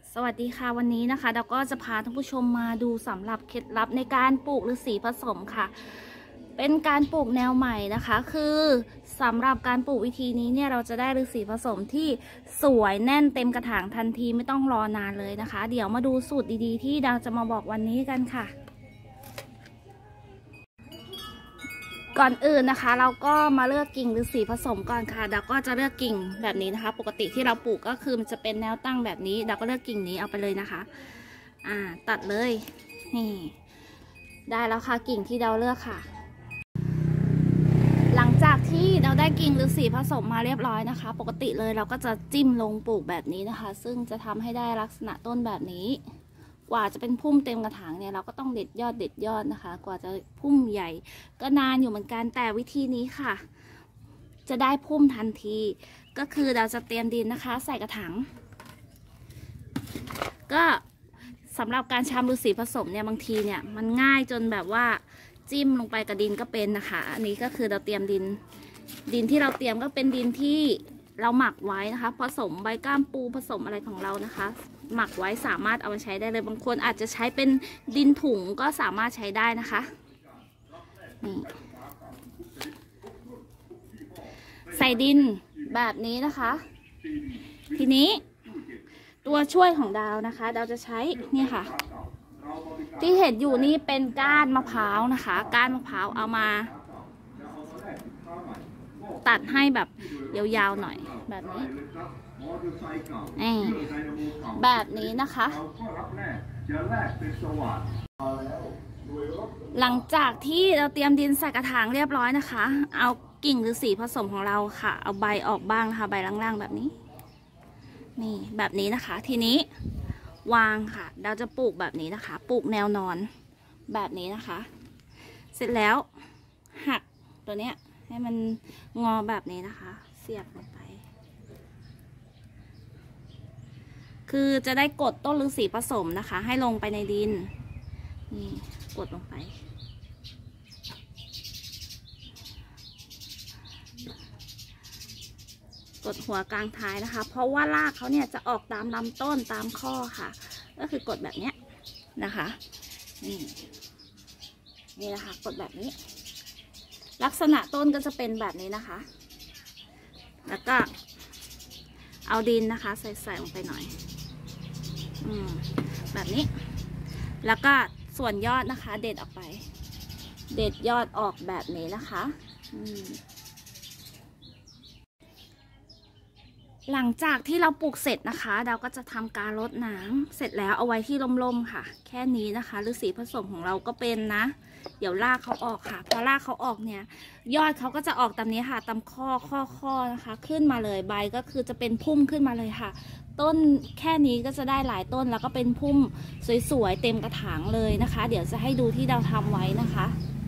สวัสดีค่ะวันนี้นะคะเราก็จะพาท่านผู้ชมมาดูสำหรับเคล็ดลับในการปลูกฤาษีผสมค่ะเป็นการปลูกแนวใหม่นะคะคือสำหรับการปลูกวิธีนี้เนี่ยเราจะได้ฤาษีผสมที่สวยแน่นเต็มกระถางทันทีไม่ต้องรอนานเลยนะคะเดี๋ยวมาดูสูตรดีๆที่ดาวจะมาบอกวันนี้กันค่ะก่อนอื่นนะคะเราก็มาเลือกกิ่งฤาษีผสมก่อนค่ะดาวก็จะเลือกกิ่งแบบนี้นะคะปกติที่เราปลูกก็คือมันจะเป็นแนวตั้งแบบนี้ดาวก็เลือกกิ่งนี้เอาไปเลยนะคะตัดเลยนี่ได้แล้วค่ะกิ่งที่ดาวเลือกค่ะหลังจากที่เราได้กิ่งฤาษีผสมมาเรียบร้อยนะคะปกติเลยเราก็จะจิ้มลงปลูกแบบนี้นะคะซึ่งจะทำให้ได้ลักษณะต้นแบบนี้กว่าจะเป็นพุ่มเต็มกระถางเนี่ยเราก็ต้องเด็ดยอดนะคะกว่าจะพุ่มใหญ่ก็นานอยู่เหมือนกันแต่วิธีนี้ค่ะจะได้พุ่มทันทีก็คือเราจะเตรียมดินนะคะใส่กระถางก็สำหรับการชำฤาษีผสมเนี่ยบางทีเนี่ยมันง่ายจนแบบว่าจิ้มลงไปกับดินก็เป็นนะคะอันนี้ก็คือเราเตรียมดินที่เราเตรียมก็เป็นดินที่เราหมักไว้นะคะผสมใบก้ามปูผสมอะไรของเรานะคะหมักไว้สามารถเอามาใช้ได้เลยบางคนอาจจะใช้เป็นดินถุงก็สามารถใช้ได้นะคะนี่ใส่ดินแบบนี้นะคะทีนี้ตัวช่วยของดาวนะคะดาวจะใช้นี่ค่ะที่เห็นอยู่นี่เป็นก้านมะพร้าวนะคะก้านมะพร้าวเอามาตัดให้แบบยาวๆหน่อยแบบนี้แบบนี้นะคะหลังจากที่เราเตรียมดินใส่กระถางเรียบร้อยนะคะเอากิ่งฤาษีผสมของเราค่ะเอาใบออกบ้างนะคะใบล่างๆแบบนี้นี่แบบนี้นะคะทีนี้วางค่ะเราจะปลูกแบบนี้นะคะปลูกแนวนอนแบบนี้นะคะเสร็จแล้วหักตัวเนี้ยให้มันงอแบบนี้นะคะเสียบลงไปคือจะได้กดต้นฤาษีผสมนะคะให้ลงไปในดินนี่กดลงไปกดหัวกลางท้ายนะคะเพราะว่ารากเขาเนี่ยจะออกตามลำต้นตามข้อค่ะก็คือกดแบบนี้นะคะนี่นะคะกดแบบนี้ลักษณะต้นก็จะเป็นแบบนี้นะคะแล้วก็เอาดินนะคะใส่ลงไปหน่อยแบบนี้แล้วก็ส่วนยอดนะคะเด็ดออกไปเด็ดยอดออกแบบนี้นะคะหลังจากที่เราปลูกเสร็จนะคะเราก็จะทำการรดน้ำเสร็จแล้วเอาไว้ที่ร่มๆค่ะแค่นี้นะคะฤาษีผสมของเราก็เป็นนะเดี๋ยวรากเขาออกค่ะพอรากเขาออกเนี่ยยอดเขาก็จะออกตามนี้ค่ะตามข้อนะคะขึ้นมาเลยใบก็คือจะเป็นพุ่มขึ้นมาเลยค่ะต้นแค่นี้ก็จะได้หลายต้นแล้วก็เป็นพุ่มสวยๆเต็มกระถางเลยนะคะเดี๋ยวจะให้ดูที่เราทำไว้นะคะ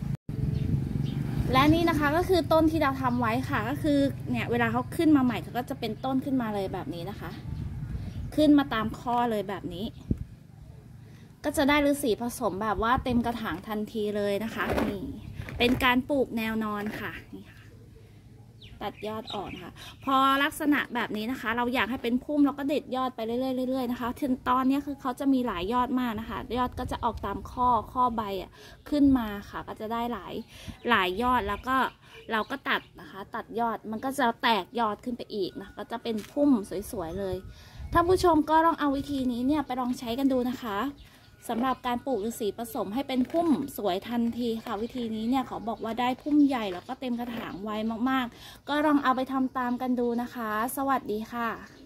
และนี่นะคะก็คือต้นที่เราทำไว้ค่ะก็คือเนี่ยเวลาเขาขึ้นมาใหม่เขาก็จะเป็นต้นขึ้นมาเลยแบบนี้นะคะขึ้นมาตามข้อเลยแบบนี้ก็จะได้ฤาษีผสมแบบว่าเต็มกระถางทันทีเลยนะคะนี่เป็นการปลูกแนวนอนค่ะนี่ค่ะตัดยอดออกนะคะพอลักษณะแบบนี้นะคะเราอยากให้เป็นพุ่มเราก็เด็ดยอดไปเรื่อยๆนะคะถึงตอนนี้คือเขาจะมีหลายยอดมากนะคะยอดก็จะออกตามข้อใบขึ้นมาค่ะก็จะได้หลายยอดแล้วก็เราก็ตัดนะคะตัดยอดมันก็จะแตกยอดขึ้นไปอีกนะก็จะเป็นพุ่มสวยๆเลยท่านผู้ชมก็ลองเอาวิธีนี้เนี่ยไปลองใช้กันดูนะคะสำหรับการปลูกฤาษีผสมให้เป็นพุ่มสวยทันทีค่ะวิธีนี้เนี่ยเขาบอกว่าได้พุ่มใหญ่แล้วก็เต็มกระถางไวมากๆก็ลองเอาไปทำตามกันดูนะคะสวัสดีค่ะ